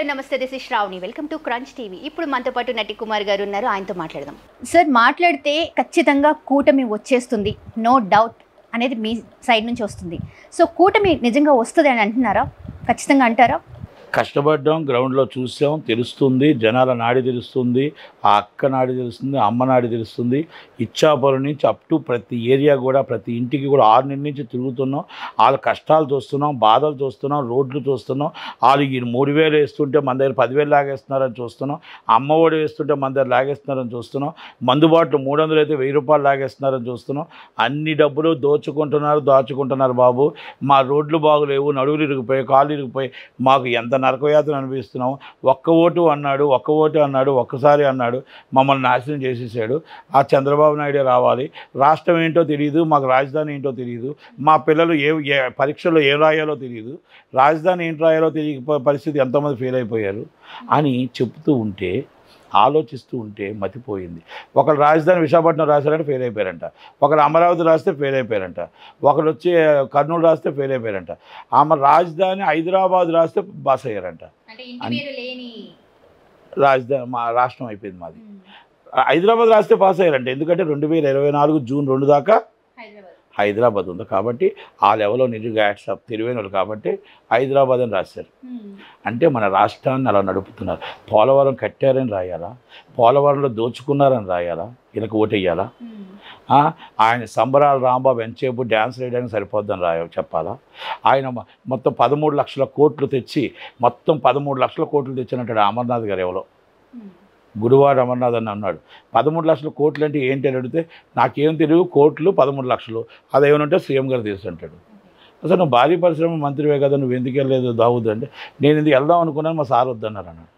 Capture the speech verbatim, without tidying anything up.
నమస్తే, this is Shravani. Welcome to Crunch TV. ఇప్పుడు మనతో పాటు నటి కుమార్ గారు ఉన్నారు, ఆయనతో మాట్లాడదాం. సార్, మాట్లాడితే ఖచ్చితంగా కూటమి వచ్చేస్తుంది, నో డౌట్ అనేది మీ సైడ్ నుంచి వస్తుంది. సో కూటమి నిజంగా వస్తుంది అని అంటున్నారా? ఖచ్చితంగా అంటారా? కష్టపడ్డాం, గ్రౌండ్లో చూసాం, తెలుస్తుంది, జనాల నాడి తెలుస్తుంది, ఆ అక్క నాడి తెలుస్తుంది, అమ్మ నాడి తెలుస్తుంది. ఇచ్చాపురం నుంచి అప్ టు ప్రతి ఏరియా కూడా, ప్రతి ఇంటికి కూడా ఆరు నెలల నుంచి తిరుగుతున్నాం. వాళ్ళ కష్టాలు చూస్తున్నాం, బాధలు చూస్తున్నాం, రోడ్లు చూస్తున్నాం. వాళ్ళు ఈ మూడు వేలు వేస్తుంటే మన దగ్గర పదివేలు లాగేస్తున్నారని చూస్తున్నాం. అమ్మ ఒడి వేస్తుంటే మన దగ్గర లాగేస్తున్నారని చూస్తున్నాం. మందుబాట్లు మూడు వందలు అయితే వెయ్యి రూపాయలు లాగేస్తున్నారని చూస్తున్నాం. అన్ని డబ్బులు దోచుకుంటున్నారు, దాచుకుంటున్నారు బాబు. మా రోడ్లు బాగులేవు, నడువులు ఇరిగిపోయి, కాళ్ళు ఇరిగిపోయి, మాకు ఎంత నరకయాత్ర అనిపిస్తున్నాము. ఒక్క ఓటు అన్నాడు, ఒక్క ఓటు అన్నాడు, ఒక్కసారి అన్నాడు, మమ్మల్ని నాశనం చేసేసాడు. ఆ చంద్రబాబు నాయుడే రావాలి. రాష్ట్రం ఏంటో తెలియదు, మాకు రాజధాని ఏంటో తెలియదు, మా పిల్లలు ఏ పరీక్షల్లో ఏం రాయాలో తెలియదు, రాజధాని ఏంటి రాయాలో తెలియక పరిస్థితి ఎంతోమంది ఫెయిల్ అయిపోయారు అని చెప్తూ ఉంటే, ఆలోచిస్తూ ఉంటే మతిపోయింది. ఒకరు రాజధాని విశాఖపట్నం రాశారంటే ఫెయిల్ అయిపోయారంట, ఒకరు అమరావతి రాస్తే ఫెయిల్ అయిపోయారంట, ఒకరు వచ్చి కర్నూలు రాస్తే ఫెయిల్ అయిపోయారంట, ఆమె రాజధాని హైదరాబాద్ రాస్తే పాస్ అయ్యారంట. రాజధాని మా రాష్ట్రం అయిపోయింది మాది. హైదరాబాద్ రాస్తే పాస్ అయ్యారంట. ఎందుకంటే రెండు వేల ఇరవై నాలుగు జూన్ రెండు దాకా హైదరాబాద్ ఉంది కాబట్టి ఆ లెవెల్లో నిజంగా యాక్సెప్ట్ తెలివైన వాళ్ళు కాబట్టి హైదరాబాద్ అని రాశారు. అంటే మన రాష్ట్రాన్ని అలా నడుపుతున్నారు. పోలవరం కట్టారని రాయాలా, పోలవరంలో దోచుకున్నారని రాయాలా, వీళ్ళకి ఓటేయాలా? ఆయన సంబరాలు రాంబాబు ఎంతసేపు డ్యాన్స్ వేయడానికి సరిపోద్దని రాయ చెప్పాలా? ఆయన మొత్తం పదమూడు లక్షల కోట్లు తెచ్చి మొత్తం పదమూడు లక్షల కోట్లు తెచ్చినట్టు అమర్నాథ్ గారు ఎవరో గుడివాడ అమర్నాథ్ అని అన్నాడు. పదమూడు లక్షల కోట్లు అంటే ఏంటి అని అడిగితే నాకేం తెలియదు, కోట్లు పదమూడు లక్షలు అదేమనంటే సీఎం గారు తెలుసు అంటాడు. అసలు నువ్వు భారీ పరిశ్రమ మంత్రివే కదా, నువ్వు ఎందుకు వెళ్ళలేదు దావుద్దు అంటే, నేను ఎందుకు వెళ్దాం అనుకున్నాను, మా సార్ వద్దన్నారు అన్నాడు.